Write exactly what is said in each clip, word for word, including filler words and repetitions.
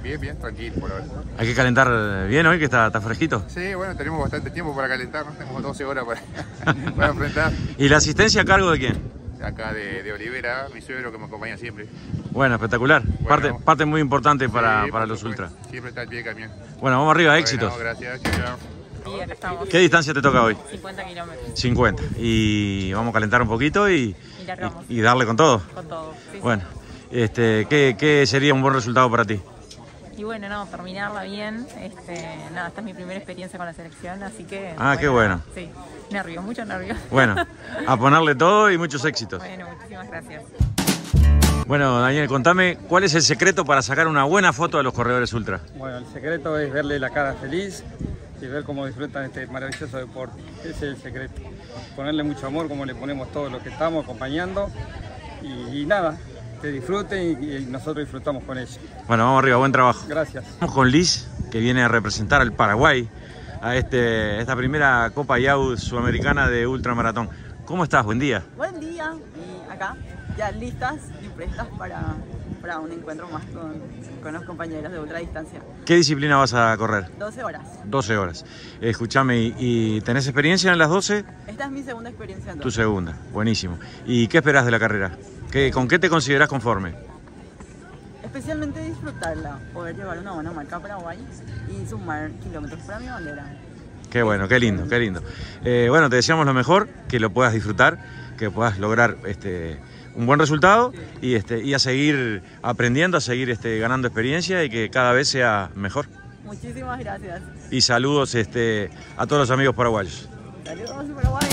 Bien, bien, tranquilo por ahora. Hay que calentar bien hoy, que está, está fresquito. Sí, bueno, tenemos bastante tiempo para calentar, ¿no? Tenemos doce horas para, para enfrentar. ¿Y la asistencia a cargo de quién? Acá de, de Olivera, mi suegro que me acompaña siempre. Bueno, espectacular. Bueno, parte, parte muy importante para, sí, para por los supuesto. ultras. Siempre está al pie del camión. Bueno, vamos arriba, Bueno, éxitos. gracias, chao. Sí, acá estamos. ¿Qué distancia te toca hoy? cincuenta kilómetros. cincuenta. Y vamos a calentar un poquito y, Y largamos. y, y darle con todo. Con todo. Sí, Bueno, este, ¿qué, ¿qué sería un buen resultado para ti? sí. Y bueno, no, terminarla bien. Este, nada, esta es mi primera experiencia con la selección, así que... Ah, qué bueno. Sí, nervios, mucho nervios. Bueno, a ponerle todo y muchos éxitos. Bueno, muchísimas gracias. Bueno, Daniel, contame, ¿cuál es el secreto para sacar una buena foto de los corredores ultra? Bueno, el secreto es verle la cara feliz y ver cómo disfrutan este maravilloso deporte. Ese es el secreto. Ponerle mucho amor como le ponemos todos los que estamos acompañando y, y nada, que disfruten y, y nosotros disfrutamos con ellos. Bueno, vamos arriba, buen trabajo. Gracias. Vamos con Liz, que viene a representar al Paraguay a este, esta primera Copa I A U Sudamericana de Ultramaratón. ¿Cómo estás? Buen día. Buen día, y acá ya listas y prestas para, para un encuentro más con, con los compañeros de ultradistancia. ¿Qué disciplina vas a correr? doce horas. doce horas. Escúchame, ¿y, y tenés experiencia en las doce? Esta es mi segunda experiencia en Tu doce. segunda, buenísimo. ¿Y qué esperás de la carrera? ¿Qué, ¿Con qué te considerás conforme? Especialmente disfrutarla, poder llevar una buena marca a Paraguay y sumar kilómetros para mi bandera. Qué bueno, qué lindo, qué lindo. Eh, bueno, te deseamos lo mejor, que lo puedas disfrutar, que puedas lograr este, un buen resultado y, este, y a seguir aprendiendo, a seguir este, ganando experiencia y que cada vez sea mejor. Muchísimas gracias. Y saludos este, a todos los amigos paraguayos. Saludos, Paraguay.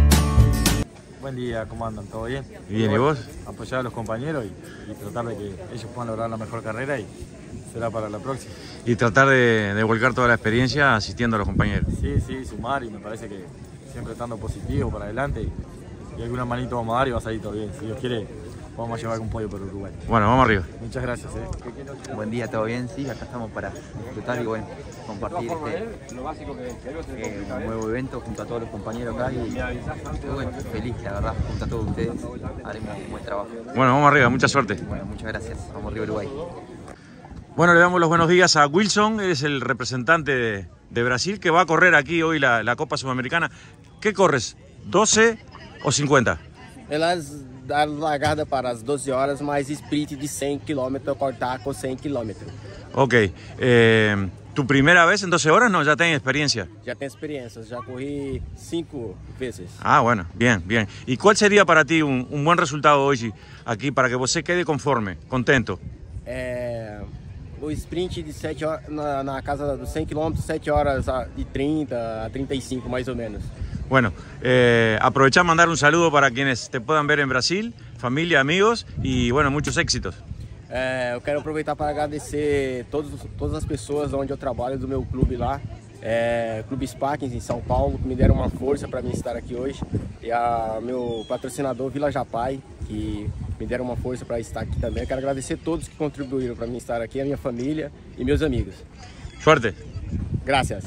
Buen día, ¿cómo andan? ¿Todo bien? Bien, ¿y vos? Apoyar a los compañeros y, y tratar de que ellos puedan lograr la mejor carrera y será para la próxima. Y tratar de, de volcar toda la experiencia asistiendo a los compañeros. Sí, sí, sumar y me parece que siempre estando positivo para adelante y, y alguna manito vamos a dar y va a salir todo bien. Si Dios quiere, vamos a llevar algún pollo por Uruguay. Bueno, vamos arriba. Muchas gracias. ¿eh? Buen día, ¿todo bien? Sí, acá estamos para disfrutar y bueno, compartir este eh, un nuevo evento junto a todos los compañeros acá y, y bueno, feliz, la verdad, junto a todos ustedes haremos un buen trabajo. Bueno, vamos arriba, mucha suerte. Bueno, muchas gracias, vamos arriba Uruguay. Bueno, le damos los buenos días a Wilson, es el representante de, de Brasil que va a correr aquí hoy la, la Copa Sudamericana. ¿Qué corres? ¿doce o cincuenta? Elas daram largada para as doze horas, mais sprint de cem quilômetros, cortar con cem kilómetros. Ok. Eh, ¿Tu primera vez en doce horas? No, ya tenés experiencia. Já tenho experiência, já corri cinco vezes. Ah, bueno, bien, bien. ¿Y cuál sería para ti un, un buen resultado hoy aquí para que vos se quede conforme, contento? É, o sprint de sete horas, na, na casa dos cem quilômetros, sete horas e trinta a trinta e cinco mais ou menos. Bueno, eh, aprovechar mandar un saludo para quienes te puedan ver en Brasil, familia, amigos y bueno, muchos éxitos. É, eu quero aproveitar para agradecer todos, todas as pessoas onde eu trabalho, do meu clube lá, é, Clube Sparkins em São Paulo, que me deram uma força para mim estar aqui hoje, e a meu patrocinador Vila Japai, que me deram uma força para estar aqui também. Eu quero agradecer a todos que contribuíram para mim estar aqui, a minha família e meus amigos. Suerte. Gracias.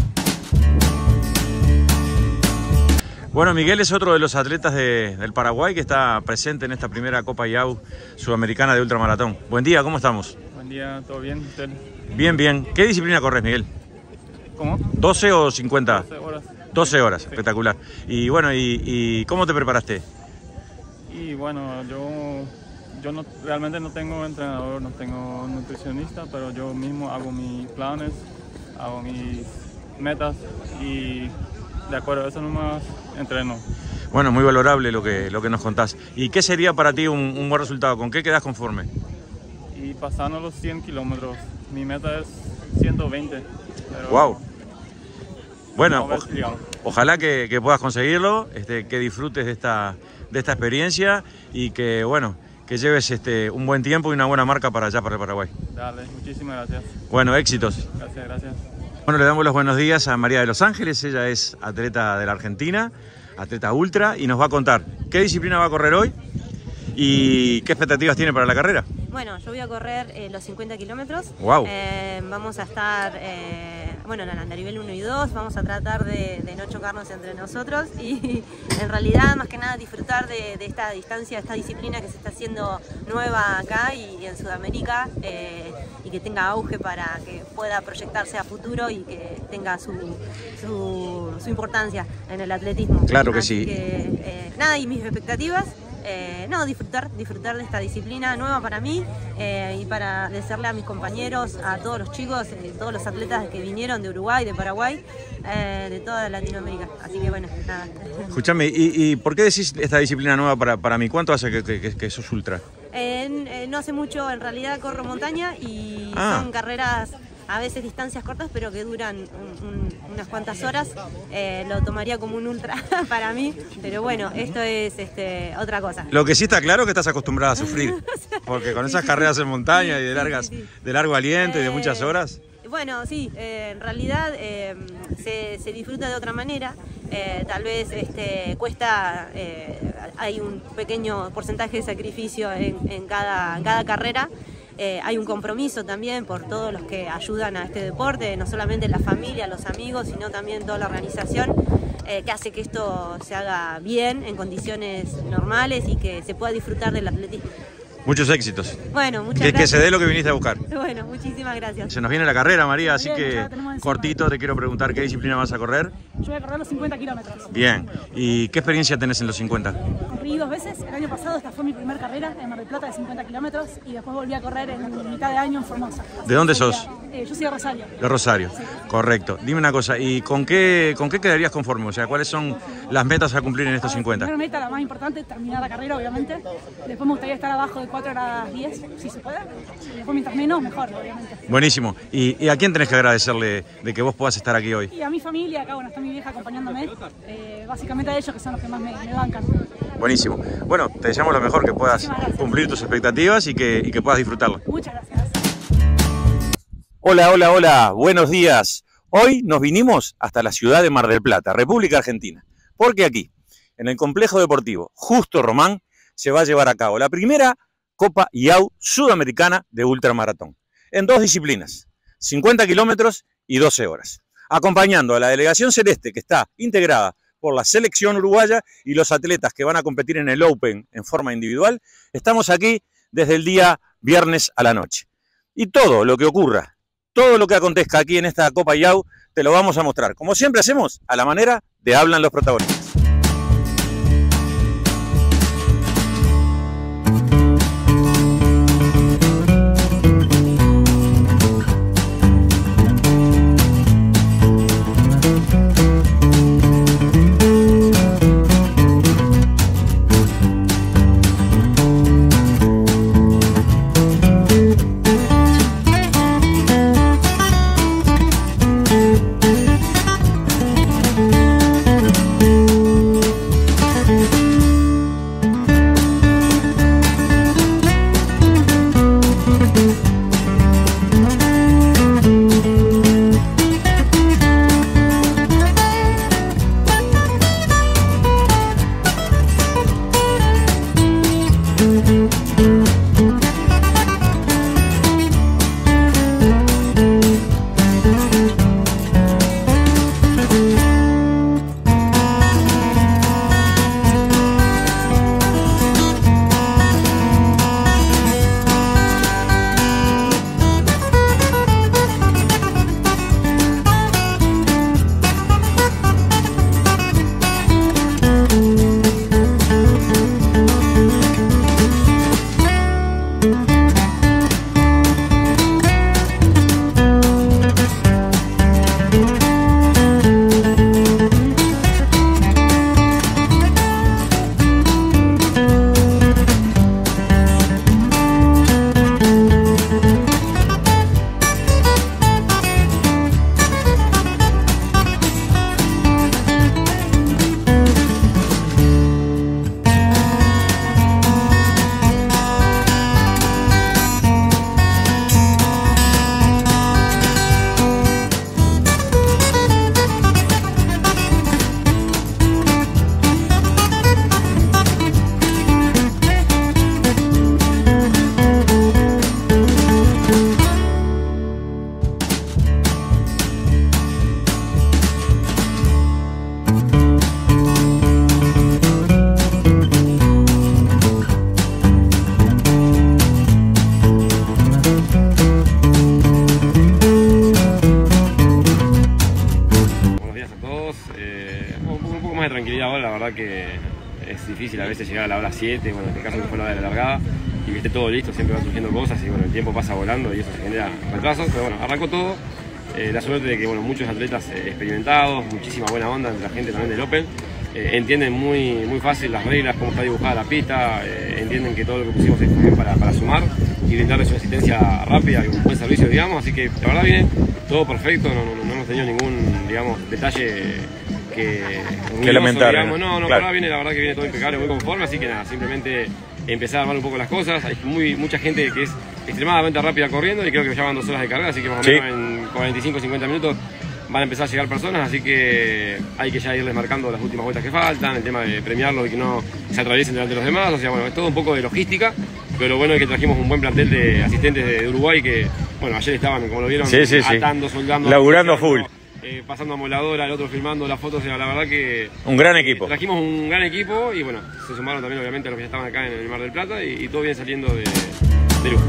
Bueno, Miguel es otro de los atletas de, del Paraguay que está presente en esta primera Copa I A U Sudamericana de Ultramaratón. Buen día, ¿cómo estamos? Buen día, ¿todo bien? ¿Usted? Bien, bien. ¿Qué disciplina corres, Miguel? ¿Cómo? ¿doce o cincuenta? doce horas. doce horas, Sí. espectacular. Y bueno, ¿y, y cómo te preparaste? Y bueno, yo, yo no, realmente no tengo entrenador, no tengo nutricionista, pero yo mismo hago mis planes, hago mis metas y de acuerdo a eso nomás entreno. Bueno, muy valorable lo que, lo que nos contás. ¿Y qué sería para ti un, un buen resultado? ¿Con qué quedás conforme? Y pasando los cien kilómetros, mi meta es ciento veinte. Pero ¡Wow! Bueno, vamos a ver, o- digamos. ojalá que, que puedas conseguirlo, este, que disfrutes de esta, de esta experiencia y que, bueno, que lleves este, un buen tiempo y una buena marca para allá, para el Paraguay. Dale, muchísimas gracias. Bueno, éxitos. Gracias, gracias. Bueno, le damos los buenos días a María de Los Ángeles, ella es atleta de la Argentina, atleta ultra, y nos va a contar qué disciplina va a correr hoy y qué expectativas tiene para la carrera. Bueno, yo voy a correr eh, los cincuenta kilómetros. Wow. Eh, vamos a estar, eh, bueno, en la nivel uno y dos, vamos a tratar de, de no chocarnos entre nosotros y en realidad, más que nada, disfrutar de, de esta distancia, esta disciplina que se está haciendo nueva acá y, y en Sudamérica eh, y que tenga auge para que pueda proyectarse a futuro y que tenga su, su, su importancia en el atletismo. Claro que Así sí. Que, eh, nada, y mis expectativas. Eh, no, disfrutar, disfrutar de esta disciplina nueva para mí eh, y para desearle a mis compañeros, a todos los chicos, eh, todos los atletas que vinieron de Uruguay, de Paraguay, eh, de toda Latinoamérica. Así que bueno, nada. Escúchame, ¿y, ¿y por qué decís esta disciplina nueva para, para mí? ¿Cuánto hace que, que, que sos ultra? Eh, eh, no hace mucho, en realidad corro montaña y Ah. son carreras, a veces distancias cortas, pero que duran un, un, unas cuantas horas. Eh, lo tomaría como un ultra para mí, pero bueno, esto es este, otra cosa. Lo que sí está claro es que estás acostumbrada a sufrir, porque con esas carreras en montaña y de, largas, sí, sí. de largo aliento y de Eh, muchas horas. Bueno, sí, eh, en realidad eh, se, se disfruta de otra manera. Eh, tal vez este, cuesta, eh, hay un pequeño porcentaje de sacrificio en, en, cada, en cada carrera. Eh, hay un compromiso también por todos los que ayudan a este deporte, no solamente la familia, los amigos, sino también toda la organización, eh, que hace que esto se haga bien, en condiciones normales y que se pueda disfrutar del atletismo. Muchos éxitos. Bueno, muchas Que, gracias. que se dé lo que viniste a buscar. Bueno, muchísimas gracias. Se nos viene la carrera, María, así Bien, que ya tenemos encima. cortito te quiero preguntar qué disciplina vas a correr. Yo voy a correr los cincuenta kilómetros. Bien. ¿Y qué experiencia tenés en los cincuenta? Corrí dos veces. El año pasado esta fue mi primera carrera en Mar del Plata de cincuenta kilómetros y después volví a correr en mitad de año en Formosa. Así ¿De dónde que sos? sería- Eh, yo soy de Rosario. De Rosario. Correcto. Dime una cosa, ¿y con qué, con qué quedarías conforme? O sea, ¿cuáles son las metas a cumplir en estos A ver, cincuenta? Primera meta, la más importante, terminar la carrera, obviamente. Después me gustaría estar abajo de cuatro horas diez, si se puede. Y después, mientras menos, mejor, obviamente. Buenísimo. ¿Y, y a quién tenés que agradecerle de que vos puedas estar aquí hoy? Y a mi familia, acá, bueno, está mi vieja acompañándome. Eh, básicamente a ellos, que son los que más me, me bancan. Buenísimo. Bueno, te deseamos lo mejor, que puedas Muchísimas gracias. cumplir tus expectativas y que, y que puedas disfrutarlo. Muchas gracias. Hola, hola, hola, buenos días. Hoy nos vinimos hasta la ciudad de Mar del Plata, República Argentina, porque aquí, en el complejo deportivo Justo Román, se va a llevar a cabo la primera Copa I A U Sudamericana de Ultramaratón, en dos disciplinas, cincuenta kilómetros y doce horas, acompañando a la delegación celeste que está integrada por la selección uruguaya y los atletas que van a competir en el Open en forma individual. Estamos aquí desde el día viernes a la noche. Y todo lo que ocurra, todo lo que acontezca aquí en esta Copa I A U, te lo vamos a mostrar, como siempre hacemos, a la manera de Hablan los Protagonistas. poco más de tranquilidad ahora, la verdad que es difícil a veces llegar a la hora siete, bueno, en este caso que fue la hora de la largada, y que esté todo listo, siempre van surgiendo cosas y bueno, el tiempo pasa volando y eso genera retrasos, pero bueno, arrancó todo. Eh, la suerte de que bueno, muchos atletas eh, experimentados, muchísima buena onda entre la gente también del Open, eh, entienden muy, muy fácil las reglas, cómo está dibujada la pista, eh, entienden que todo lo que pusimos es también para, para sumar y brindarles una asistencia rápida y un buen servicio, digamos, así que la verdad viene todo perfecto, no, no, no hemos tenido ningún, digamos, detalle que, que lamentar. Digamos. No, no, claro. la verdad viene, la verdad que viene todo impecable, muy conforme, así que nada, simplemente empezar a armar un poco las cosas. Hay muy, mucha gente que es extremadamente rápida corriendo y creo que ya van dos horas de carrera, así que más o menos sí. en cuarenta y cinco a cincuenta minutos van a empezar a llegar personas, así que hay que ya irles marcando las últimas vueltas que faltan, el tema de premiarlos y que no se atraviesen delante de los demás, o sea, bueno, es todo un poco de logística, pero lo bueno es que trajimos un buen plantel de asistentes de Uruguay que, bueno, ayer estaban, como lo vieron, sí, sí, atando, sí. soldando, laburando a full. Eh, pasando a moladora, el otro filmando las fotos, o sea, la verdad que... Un gran equipo. Eh, trajimos un gran equipo y bueno, se sumaron también obviamente a los que ya estaban acá en el Mar del Plata y, y todo viene saliendo de, de lujo.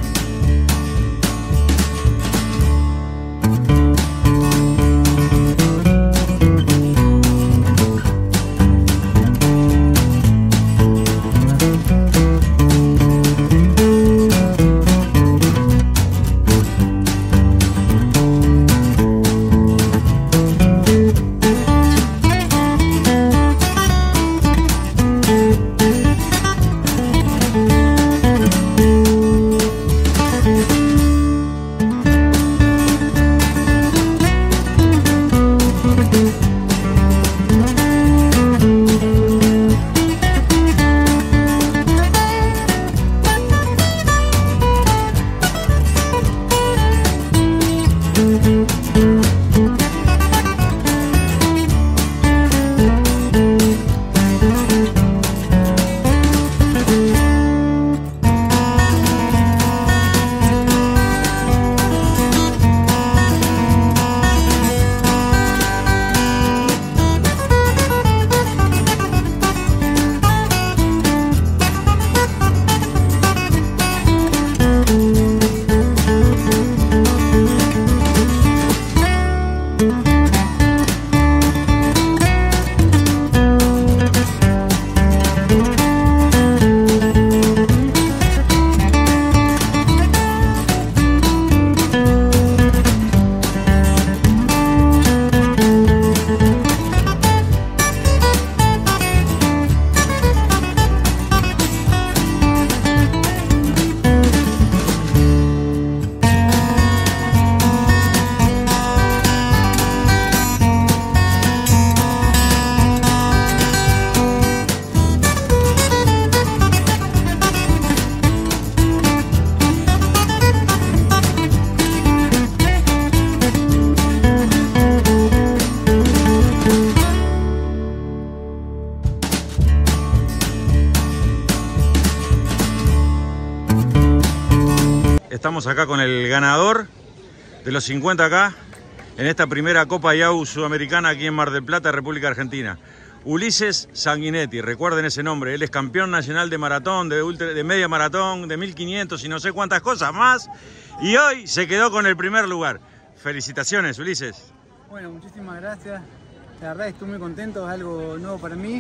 Estamos acá con el ganador de los cincuenta K en esta primera Copa I A U Sudamericana aquí en Mar del Plata, República Argentina. Ulises Sanguinetti, recuerden ese nombre, él es campeón nacional de maratón, de, ultra, de media maratón, de mil quinientos y no sé cuántas cosas más. Y hoy se quedó con el primer lugar. Felicitaciones, Ulises. Bueno, muchísimas gracias. La verdad estoy muy contento, es algo nuevo para mí,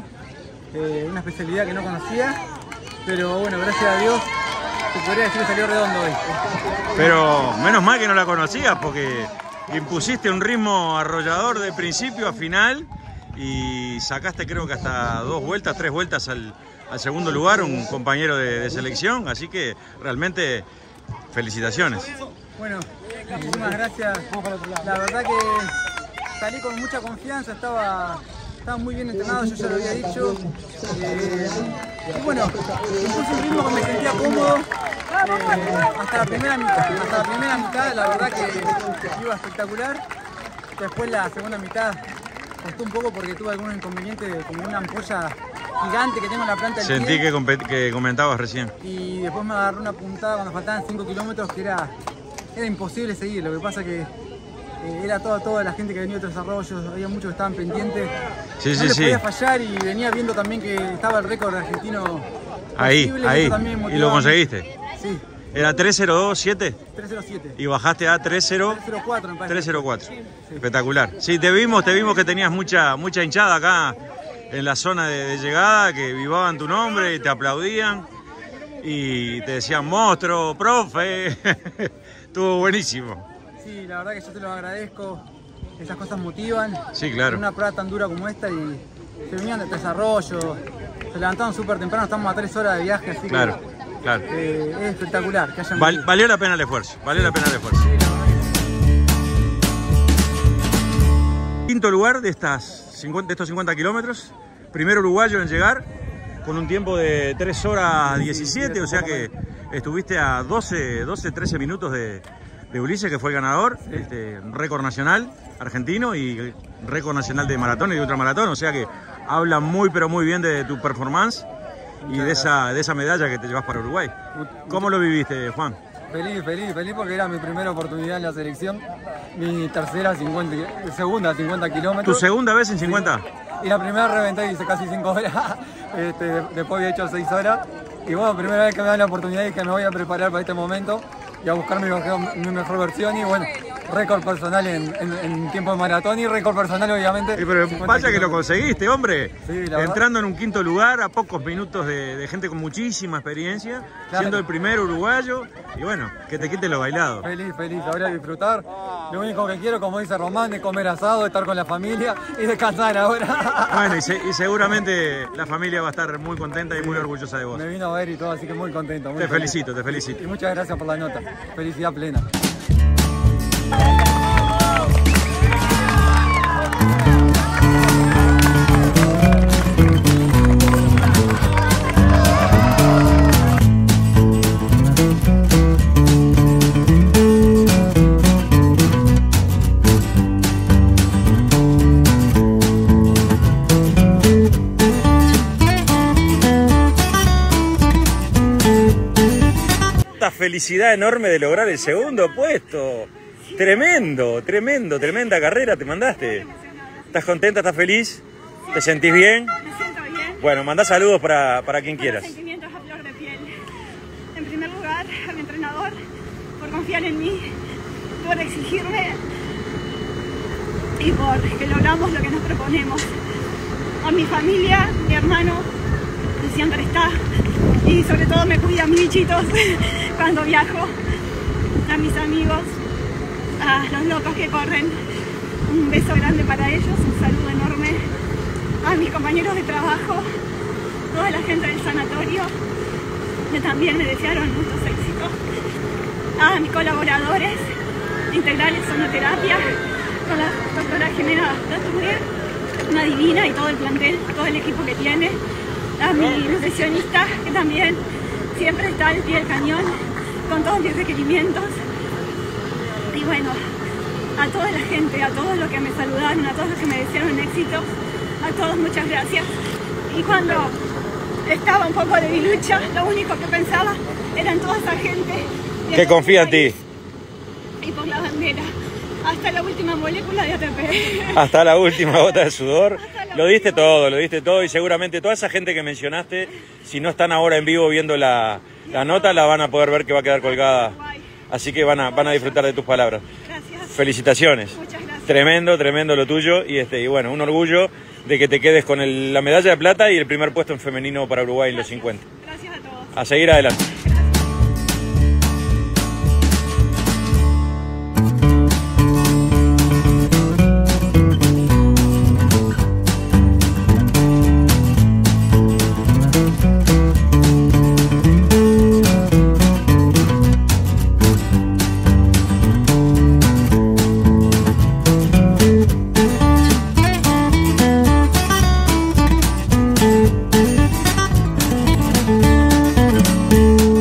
eh, una especialidad que no conocía, pero bueno, gracias a Dios, te podría decir que salió redondo hoy. Pero menos mal que no la conocías porque impusiste un ritmo arrollador de principio a final y sacaste creo que hasta dos vueltas, tres vueltas al, al segundo lugar, un compañero de, de selección, así que realmente felicitaciones. Bueno, muchísimas gracias. La verdad que salí con mucha confianza, estaba, estaba muy bien entrenado, yo ya lo había dicho. Eh, y bueno, impuse un ritmo que me sentía cómodo. Eh, hasta la primera mitad, hasta la primera mitad la verdad que iba espectacular. Después la segunda mitad costó un poco porque tuve algunos inconvenientes, como una ampolla gigante que tengo en la planta del Sentí pie. que, que comentabas recién. Y después me agarró una puntada cuando faltaban cinco kilómetros que era, era imposible seguir. Lo que pasa que eh, era toda, toda la gente que venía de otros arroyos, había muchos que estaban pendientes. Sí, no sí, le sí. podía fallar y venía viendo también que estaba el récord argentino Ahí, posible, ahí. Y lo conseguiste. Sí. ¿Era tres cero dos siete? tres cero siete. Y bajaste a tres cero cuatro. tres cero cuatro me parece. Espectacular. Sí, te vimos, te vimos que tenías mucha, mucha hinchada acá en la zona de, de llegada que vivaban tu nombre y te aplaudían y te decían monstruo, profe. Estuvo buenísimo. Sí, la verdad que yo te lo agradezco. Esas cosas motivan. Sí, claro. En una prueba tan dura como esta y se venían de desarrollo. Se levantaron súper temprano, estamos a tres horas de viaje, así claro, que claro. Eh, es espectacular que hayan Val, valió la pena el esfuerzo, valió la pena el esfuerzo. Sí, Quinto lugar de, estas cincuenta, de estos cincuenta kilómetros, primer uruguayo en llegar, con un tiempo de tres horas diecisiete, o sea que estuviste a doce, trece minutos de, de Ulises, que fue el ganador, este, récord nacional argentino y récord nacional de maratón y de ultramaratón, o sea que habla muy pero muy bien de tu performance y de esa, de esa medalla que te llevas para Uruguay. ¿Cómo lo viviste, Juan? Feliz, feliz, feliz porque era mi primera oportunidad en la selección, mi tercera, cincuenta, segunda cincuenta kilómetros. ¿Tu segunda vez en cincuenta? Y la primera reventé y hice casi cinco horas, este, después había hecho seis horas. Y bueno, primera vez que me dan la oportunidad y que me voy a preparar para este momento y a buscar mi mejor, mi mejor versión y bueno, récord personal en, en, en tiempo de maratón y récord personal obviamente. Sí, pero vaya que lo conseguiste, hombre. Sí, la entrando en un quinto lugar a pocos minutos de, de gente con muchísima experiencia, claro, siendo el primer uruguayo y bueno, que te quite lo bailado. Feliz, feliz, ahora disfrutar. Lo único que quiero, como dice Román, es comer asado, estar con la familia y descansar ahora. Bueno, y, se, y seguramente la familia va a estar muy contenta y muy orgullosa de vos. Me vino a ver y todo, así que muy contento. Muy te feliz. felicito, te felicito. Y muchas gracias por la nota. Felicidad plena. Felicidad enorme de lograr el segundo puesto. Tremendo, tremendo, tremenda carrera te mandaste. ¿Estás contenta? ¿Estás feliz? ¿Te sentís bien? Me siento bien. Bueno, mandá saludos para, para quien quieras. Sentimientos a flor de piel. En primer lugar, a mi entrenador por confiar en mí, por exigirme y por que logramos lo que nos proponemos. A mi familia, mi hermano, que siempre está y sobre todo me cuida a mis bichitos cuando viajo, a mis amigos, a los locos que corren, un beso grande para ellos, un saludo enorme, a mis compañeros de trabajo, toda la gente del sanatorio que también me desearon muchos éxitos, a mis colaboradores integrales sonoterapia, con la doctora Jimena Daturre, una divina, y todo el plantel, todo el equipo que tiene, a mi nutricionista que también siempre está al pie del cañón con todos mis requerimientos, y bueno, a toda la gente, a todos los que me saludaron, a todos los que me desearon éxito, a todos muchas gracias. Y cuando estaba un poco de lucha, lo único que pensaba era en toda esa gente que confía en ti y por la bandera, hasta la última molécula de A T P, hasta la última gota de sudor. Lo diste todo, lo diste todo, y seguramente toda esa gente que mencionaste, si no están ahora en vivo viendo la, la nota, la van a poder ver que va a quedar colgada. Así que van a, van a disfrutar de tus palabras. Gracias. Felicitaciones. Muchas gracias. Tremendo, tremendo lo tuyo, y este y bueno, un orgullo de que te quedes con el, la medalla de plata y el primer puesto en femenino para Uruguay en los cincuenta. Gracias a todos. A seguir adelante. Thank you.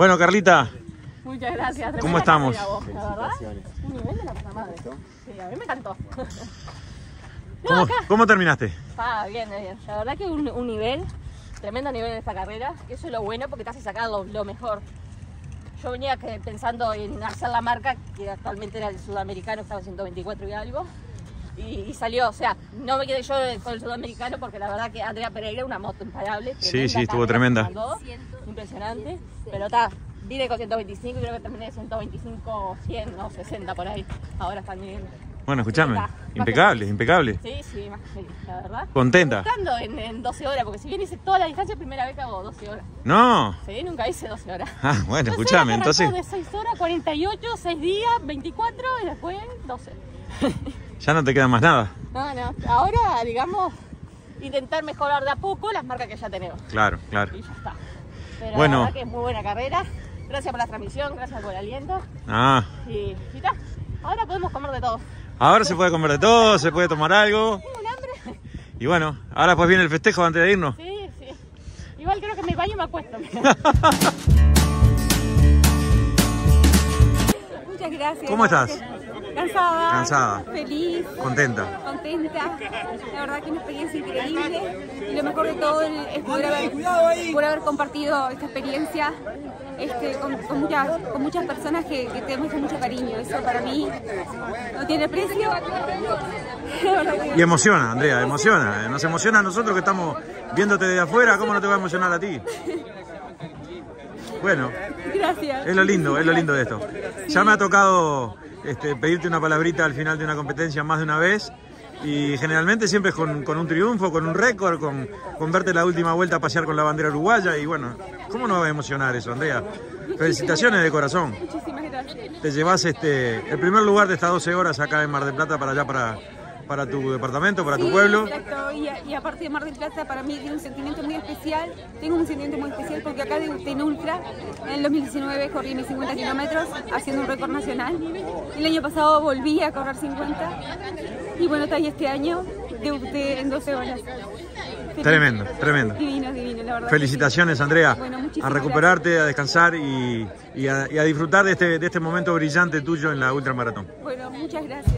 Bueno, Carlita. Muchas gracias. ¿Cómo estamos? Vos, la verdad, un nivel de la puta madre. Sí, a mí me encantó. No, ¿Cómo, acá. ¿Cómo terminaste? Ah, bien, bien. La verdad que un, un nivel, tremendo nivel en esta carrera. Eso es lo bueno porque te hace sacar lo, lo mejor. Yo venía que, pensando en hacer la marca, que actualmente era el sudamericano, estaba en ciento veinticuatro y algo. Y, y salió, o sea, no me quedé yo con el sudamericano porque la verdad que Andrea Pereira, una moto imparable. Sí, sí, estuvo tremenda. Mandó, impresionante. Pero está, vine con ciento veinticinco y creo que terminé de ciento veinticinco, cien, no, sesenta por ahí. Ahora están bien. Bueno, escuchame, impecable, impecable. Sí, sí, más feliz, la verdad. ¿Contenta? Buscando en, en doce horas, porque si bien hice toda la distancia, primera vez que hago doce horas. No. Sí, nunca hice doce horas. Ah, bueno, doce escuchame, horas entonces de seis horas, cuarenta y ocho, seis días, veinticuatro y después doce. ya no te queda más nada. No, no, ahora, digamos, intentar mejorar de a poco las marcas que ya tenemos. Claro, claro. Y ya está. Pero Bueno. la verdad que es muy buena carrera. Gracias por la transmisión, gracias por el aliento. Ah, Y, y está. Ahora podemos comer de todo. ahora se puede comer de todo, se puede tomar algo. Tengo un hambre. Y bueno, ahora pues viene el festejo antes de irnos. Sí, sí. Igual creo que me baño y me acuesto. Muchas gracias. ¿Cómo estás? Cansada. Cansada. Feliz. Contenta. Contenta. La verdad que una experiencia increíble. Y lo mejor de todo es poder haber, poder haber compartido esta experiencia este, con, con, muchas, con muchas personas que, que te muestran mucho cariño. Eso para mí no tiene precio. Y emociona, Andrea, emociona. Nos emociona a nosotros que estamos viéndote de afuera. ¿Cómo no te va a emocionar a ti? Bueno, gracias. Es lo lindo, es lo lindo de esto. Ya me ha tocado este, pedirte una palabrita al final de una competencia más de una vez. Y generalmente siempre es con, con un triunfo, con un récord, con, con verte la última vuelta a pasear con la bandera uruguaya. Y bueno, ¿cómo no va a emocionar eso, Andrea? Felicitaciones de corazón. Muchísimas gracias. Te llevas este, el primer lugar de estas doce horas acá en Mar del Plata para allá, para, para tu departamento, para tu Sí, pueblo. Exacto. Y, y aparte de Mar del Plata, para mí tiene un sentimiento muy especial. Tengo un sentimiento muy especial porque acá debuté en Ultra. En el dos mil diecinueve corrí mis cincuenta kilómetros haciendo un récord nacional. El año pasado volví a correr cincuenta. Y bueno, está ahí este año debuté en doce horas. Tremendo, tremendo. Divino, divino, la verdad. Felicitaciones, Andrea. Bueno, a muchísimas recuperarte, gracias. a descansar y, y, a, y a disfrutar de este, de este momento brillante tuyo en la ultramaratón. Bueno, muchas gracias.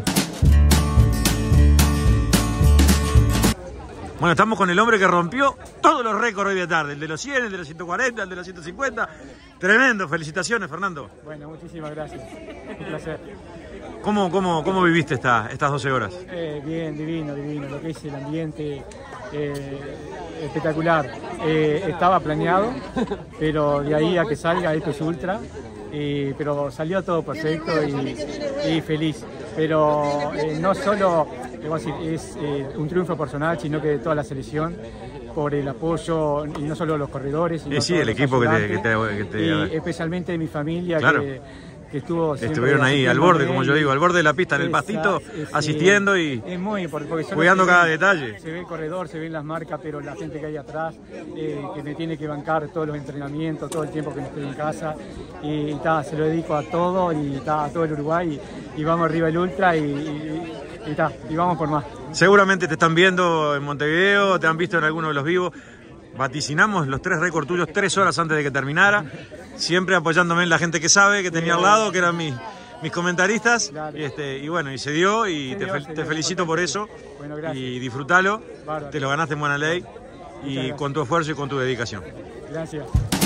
Bueno, estamos con el hombre que rompió todos los récords hoy de tarde. El de los cien, el de los ciento cuarenta, el de los ciento cincuenta. Tremendo. Felicitaciones, Fernando. Bueno, muchísimas gracias. Un placer. ¿Cómo, cómo, cómo viviste esta, estas doce horas? Eh, bien, divino, divino. Lo que es el ambiente eh, espectacular. Eh, estaba planeado, pero de ahí a que salga esto es ultra. Eh, pero salió todo perfecto y, y feliz. Pero eh, no solo decir, es eh, un triunfo personal, sino que de toda la selección, por el apoyo, y no solo de los corredores, sino Eh, sí, todos el los equipo que te, ayudantes, que te- que te- y especialmente de mi familia, Claro. que, que estuvo siempre Estuvieron ahí al asistiéndome borde, como yo y- digo, al borde de la pista, en el pastito, Exacto, sí. asistiendo y Es muy importante, porque solo cuidando se cada ve- detalle. Se ve el corredor, se ven las marcas, pero la gente que hay atrás, eh, que me tiene que bancar todos los entrenamientos, todo el tiempo que no estoy en casa. Y, y ta, se lo dedico a todo y ta, a todo el Uruguay. Y, y vamos arriba el ultra y, y, y, ta, y vamos por más. Seguramente te están viendo en Montevideo, te han visto en alguno de los vivos. Vaticinamos los tres récords tuyos tres horas antes de que terminara. Siempre apoyándome en la gente que sabe, que tenía al lado, que eran mis, mis comentaristas. Y, este, y bueno, y se dio y Se te, dio, fel- se te dio, felicito por eso. Bueno, gracias. Y disfrútalo. Bárbaro. Te lo ganaste en buena ley. Muchas Y gracias. con tu esfuerzo y con tu dedicación. Gracias.